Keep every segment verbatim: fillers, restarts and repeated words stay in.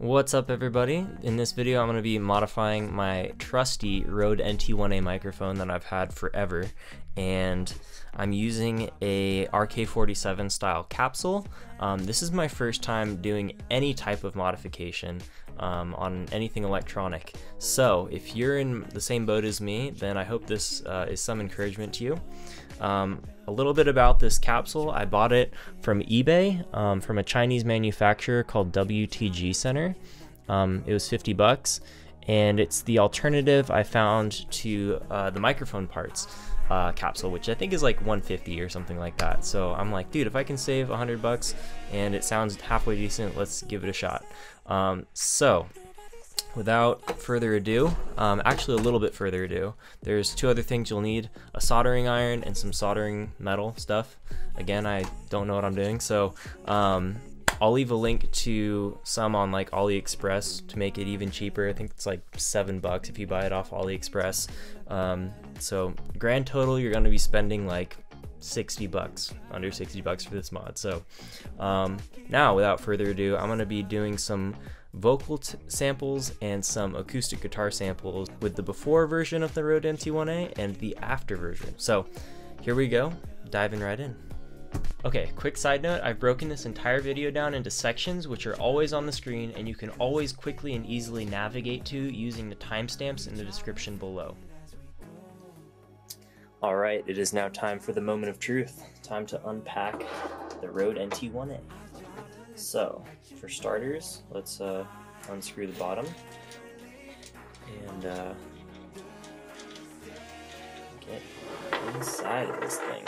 What's up, everybody? In this video I'm going to be modifying my trusty Rode N T one A microphone that I've had forever, and I'm using a R K forty-seven style capsule. Um, this is my first time doing any type of modification um, on anything electronic, so if you're in the same boat as me, then I hope this uh, is some encouragement to you. Um, a little bit about this capsule: I bought it from eBay um, from a Chinese manufacturer called W T G Center. Um, it was fifty bucks, and it's the alternative I found to uh, the microphone parts uh, capsule, which I think is like one fifty or something like that. So I'm like, dude, if I can save a hundred bucks and it sounds halfway decent, let's give it a shot. Um, so without further ado, um, actually a little bit further ado, there's two other things you'll need: a soldering iron and some soldering metal stuff. Again, I don't know what I'm doing, so um, I'll leave a link to some on like AliExpress to make it even cheaper. I think it's like seven bucks if you buy it off AliExpress. Um, so grand total, you're gonna be spending like sixty bucks, under sixty bucks for this mod. So um, now without further ado, I'm gonna be doing some vocal t samples and some acoustic guitar samples with the before version of the Rode N T one A and the after version. So here we go, diving right in. Okay, quick side note, I've broken this entire video down into sections which are always on the screen and you can always quickly and easily navigate to using the timestamps in the description below. Alright, it is now time for the moment of truth. Time to unpack the Rode N T one A. So, for starters, let's uh, unscrew the bottom and uh, get inside of this thing.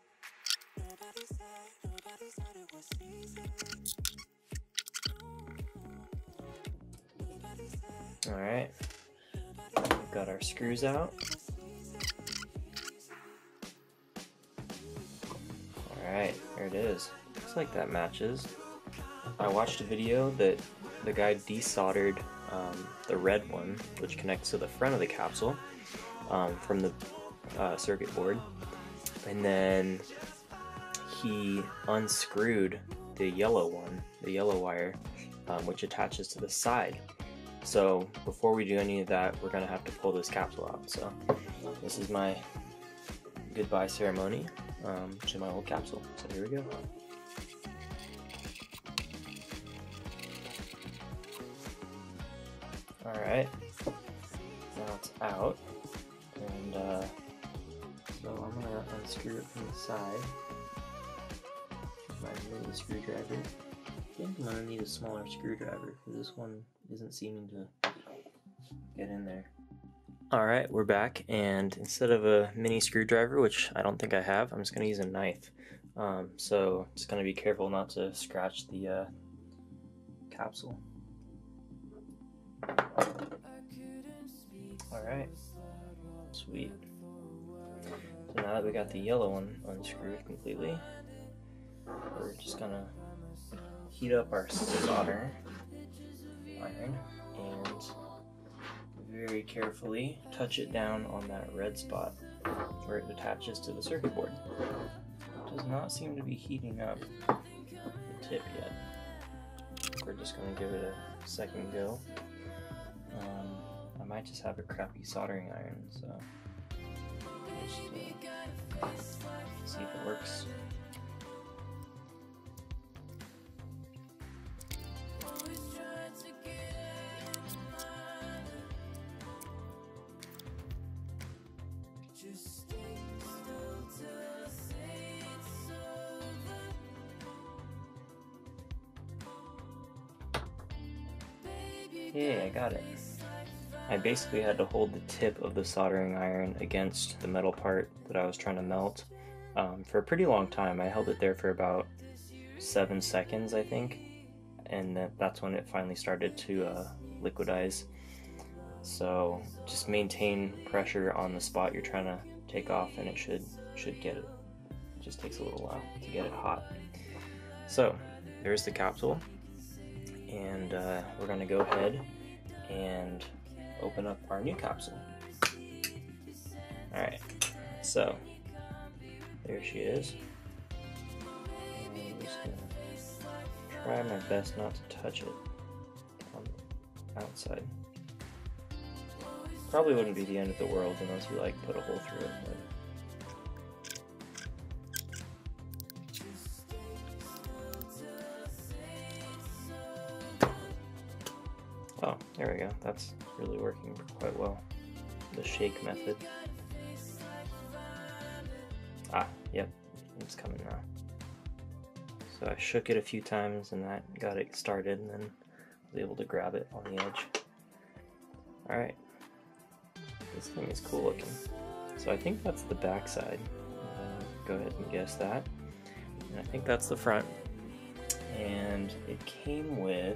Alright, we've got our screws out. Alright, there it is. Looks like that matches. I watched a video that the guy desoldered um, the red one, which connects to the front of the capsule, um, from the uh, circuit board, and then he unscrewed the yellow one, the yellow wire, um, which attaches to the side. So before we do any of that, we're going to have to pull this capsule out. So this is my goodbye ceremony um, to my old capsule. So here we go. Alright, now it's out, and uh, so I'm going to unscrew it from the side with my mini screwdriver. I think I'm going to need a smaller screwdriver because this one isn't seeming to get in there. Alright, we're back, and instead of a mini screwdriver, which I don't think I have, I'm just going to use a knife. Um, so just going to be careful not to scratch the uh, capsule. Alright, sweet. So now that we got the yellow one unscrewed completely, we're just gonna heat up our solder iron and very carefully touch it down on that red spot where it attaches to the circuit board. It does not seem to be heating up the tip yet. We're just gonna give it a second go. Um, I might just have a crappy soldering iron, so just uh, see if it works. Hey, I got it. I basically had to hold the tip of the soldering iron against the metal part that I was trying to melt um, for a pretty long time. I held it there for about seven seconds, I think, and that, that's when it finally started to uh, liquidize. So just maintain pressure on the spot you're trying to take off, and it should should get it. It just takes a little while to get it hot. So there's the capsule, and uh, we're going to go ahead and open up our new capsule. Alright, so there she is. And I'm just gonna try my best not to touch it on outside. Probably wouldn't be the end of the world unless you like put a hole through it. But... Oh, there we go. That's really working quite well. The shake method. Ah, yep, it's coming now. So I shook it a few times and that got it started, and then I was able to grab it on the edge. Alright. This thing is cool looking. So I think that's the back side. Uh, go ahead and guess that. And I think that's the front. And it came with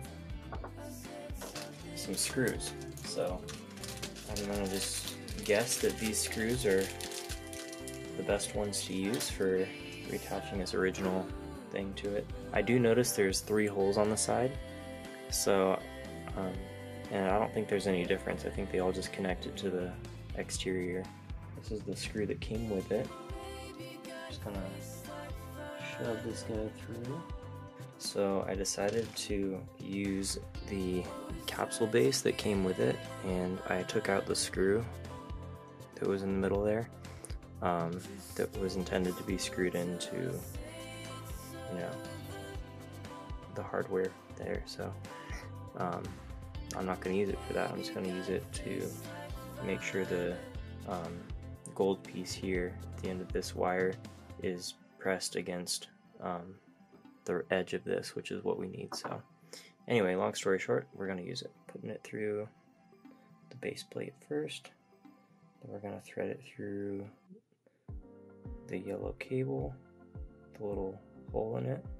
some screws. So I'm gonna just guess that these screws are the best ones to use for reattaching this original thing to it. I do notice there's three holes on the side, so um, and I don't think there's any difference. I think they all just connected to the exterior. This is the screw that came with it. Just gonna shove this guy through. So I decided to use the capsule base that came with it, and I took out the screw that was in the middle there, um, that was intended to be screwed into, you know, the hardware there. So um, I'm not going to use it for that. I'm just going to use it to make sure the um, gold piece here at the end of this wire is pressed against um, the edge of this, which is what we need. So anyway, long story short, we're going to use it. Putting it through the base plate first, then we're going to thread it through the yellow cable, the little hole in it,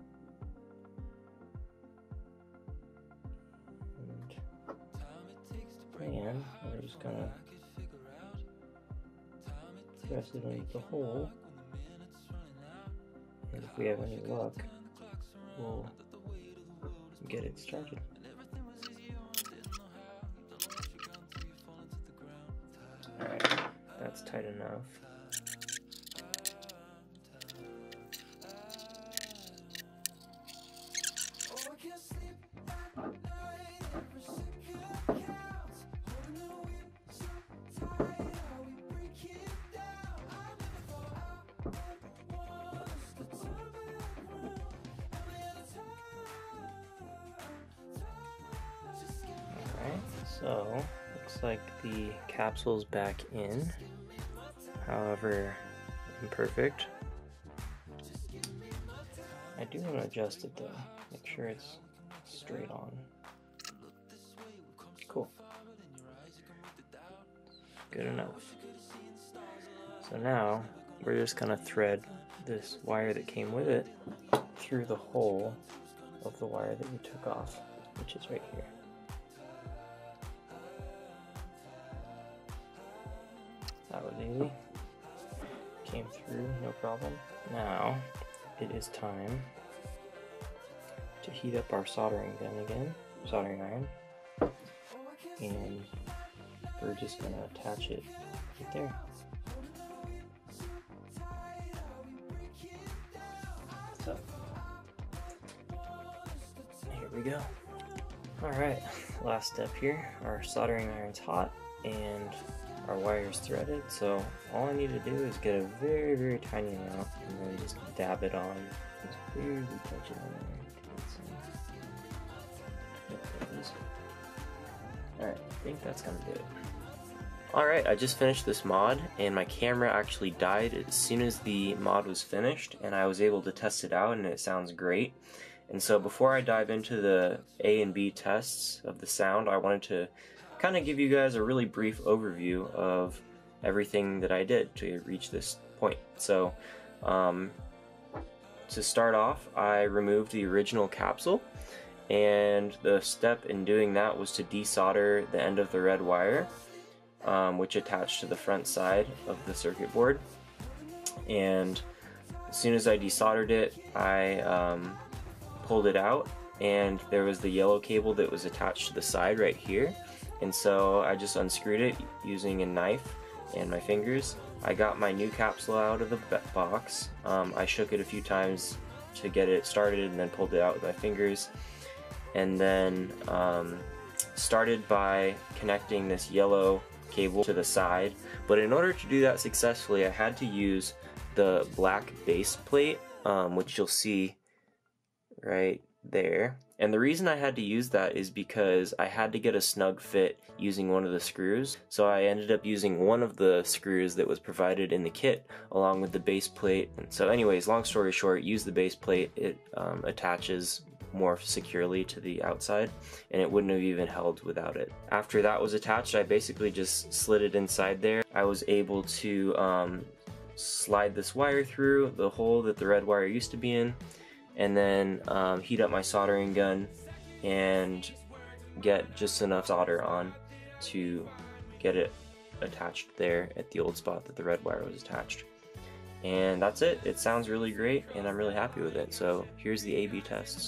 and, and we're just going to press it into the hole, and if we have any luck, we'll get it started. Alright, that's tight enough. So, looks like the capsule's back in, however imperfect. I do want to adjust it though, make sure it's straight on. Cool. Good enough. So now, we're just going to thread this wire that came with it through the hole of the wire that we took off, which is right here. That was easy. Came through, no problem. Now, it is time to heat up our soldering gun again, soldering iron, and we're just going to attach it right there. So, here we go. Alright, last step here. Our soldering iron's hot, and our wire's threaded, so all I need to do is get a very, very tiny amount and then just dab it on. Just barely touch it on there. Alright, I think that's gonna do it. Alright, I just finished this mod, and my camera actually died as soon as the mod was finished, and I was able to test it out, and it sounds great. And so before I dive into the A and B tests of the sound, I wanted to kind of give you guys a really brief overview of everything that I did to reach this point. So um, to start off, I removed the original capsule, and the step in doing that was to desolder the end of the red wire, um, which attached to the front side of the circuit board. And as soon as I desoldered it, I um, pulled it out, and there was the yellow cable that was attached to the side right here. And so I just unscrewed it using a knife and my fingers. I got my new capsule out of the box. Um, I shook it a few times to get it started and then pulled it out with my fingers. And then um, started by connecting this yellow cable to the side, but in order to do that successfully I had to use the black base plate, um, which you'll see right there. And the reason I had to use that is because I had to get a snug fit using one of the screws, so I ended up using one of the screws that was provided in the kit along with the base plate. And so anyways, long story short, use the base plate. It um, attaches more securely to the outside, and it wouldn't have even held without it. After that was attached, I basically just slid it inside there. I was able to um, slide this wire through the hole that the red wire used to be in, and then um, heat up my soldering gun and get just enough solder on to get it attached there at the old spot that the red wire was attached. And that's it. It sounds really great and I'm really happy with it. So here's the A B tests.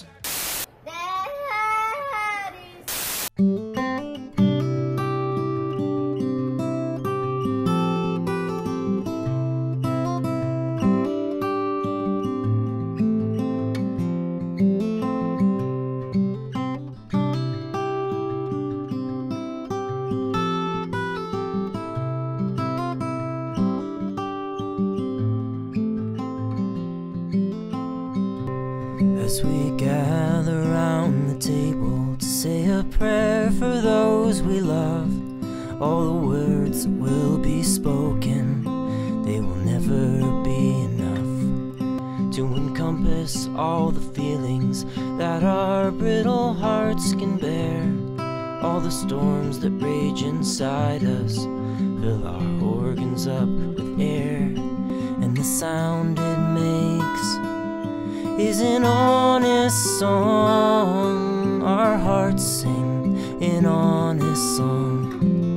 As we gather round the table to say a prayer for those we love, all the words will be spoken, they will never be enough to encompass all the feelings that our brittle hearts can bear. All the storms that rage inside us fill our organs up with air, and the sound it makes is an honest song. Our hearts sing an honest song.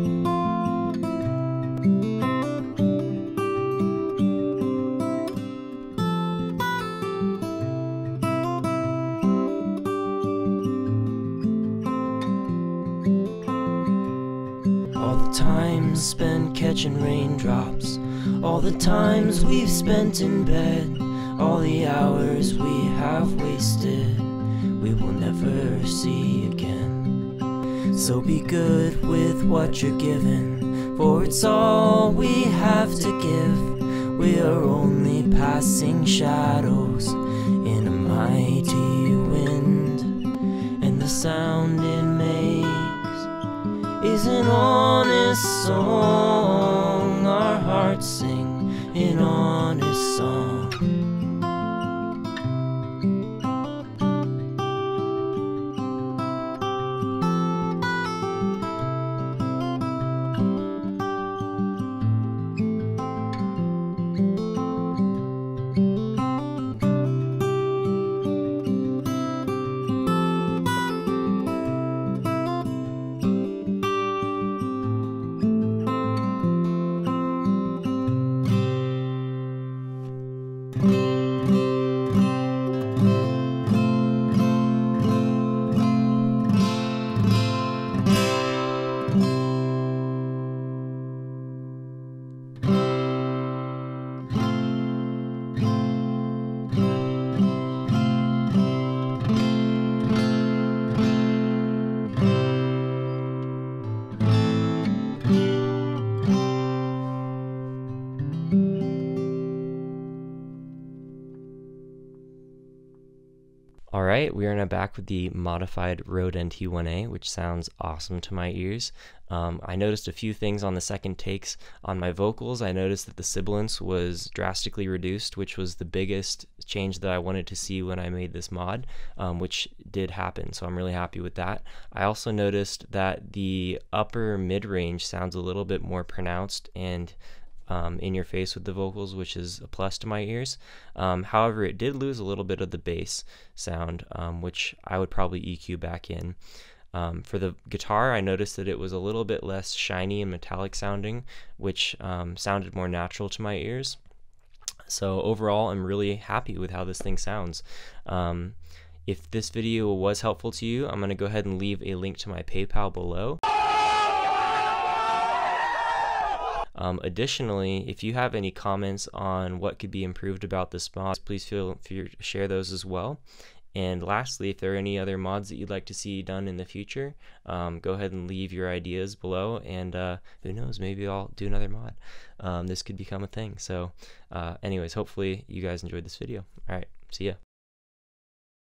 All the times spent catching raindrops, all the times we've spent in bed, all the hours we have wasted, we will never see again. So be good with what you're given, for it's all we have to give. We are only passing shadows in a mighty wind, and the sound it makes is an honest song. Our hearts sing an honest song. Alright, we are now back with the modified Rode N T one A, which sounds awesome to my ears. Um, I noticed a few things on the second takes. On my vocals, I noticed that the sibilance was drastically reduced, which was the biggest change that I wanted to see when I made this mod, um, which did happen, so I'm really happy with that. I also noticed that the upper mid-range sounds a little bit more pronounced and Um, in your face with the vocals, which is a plus to my ears. Um, however, it did lose a little bit of the bass sound, um, which I would probably E Q back in. Um, for the guitar, I noticed that it was a little bit less shiny and metallic sounding, which um, sounded more natural to my ears. So overall, I'm really happy with how this thing sounds. Um, if this video was helpful to you, I'm going to go ahead and leave a link to my PayPal below. Um, additionally, if you have any comments on what could be improved about this mod, please feel free to share those as well. And lastly, if there are any other mods that you'd like to see done in the future, um, go ahead and leave your ideas below, and uh, who knows, maybe I'll do another mod. Um, this could become a thing. So uh, anyways, hopefully you guys enjoyed this video. All right, see ya.